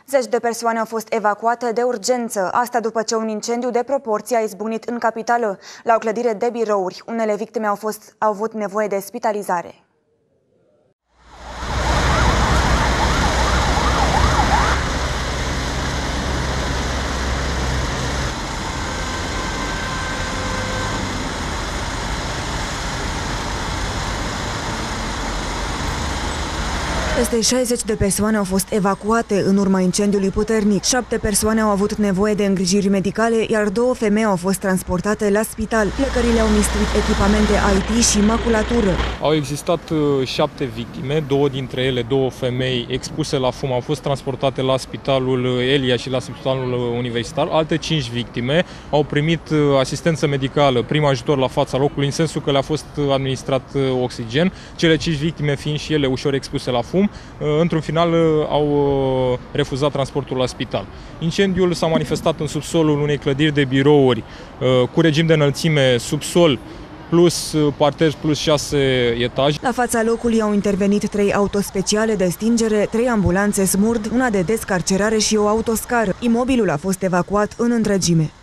Zeci de persoane au fost evacuate de urgență, asta după ce un incendiu de proporții a izbucnit în capitală, la o clădire de birouri. Unele victime au avut nevoie de spitalizare. Peste 60 de persoane au fost evacuate în urma incendiului puternic. 7 persoane au avut nevoie de îngrijiri medicale, iar 2 femei au fost transportate la spital. Plecările au mistuit echipamente IT și maculatură. Au existat 7 victime, 2 dintre ele, 2 femei expuse la fum, au fost transportate la spitalul Elia și la spitalul universitar. Alte 5 victime au primit asistență medicală, prim ajutor la fața locului, în sensul că le-a fost administrat oxigen, cele 5 victime fiind și ele ușor expuse la fum. Într-un final au refuzat transportul la spital. Incendiul s-a manifestat în subsolul unei clădiri de birouri cu regim de înălțime subsol plus parter plus 6 etaje. La fața locului au intervenit 3 autospeciale de stingere, 3 ambulanțe SMURD, una de descarcerare și o autoscară. Imobilul a fost evacuat în întregime.